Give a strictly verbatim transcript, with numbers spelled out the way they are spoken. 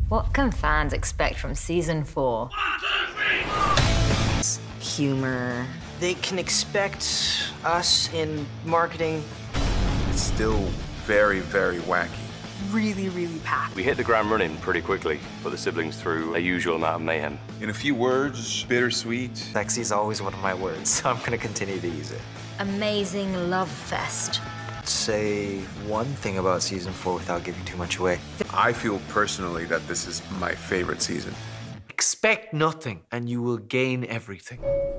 What can fans expect from season four? One, two, three. Humor. They can expect us in marketing. It's still very, very wacky. Really, really packed. We hit the ground running pretty quickly, put the siblings through a usual amount of mayhem. In a few words, bittersweet. Sexy is always one of my words, so I'm gonna continue to use it. Amazing love fest. Say one thing about season four without giving too much away. I feel personally that this is my favorite season. Expect nothing, and you will gain everything.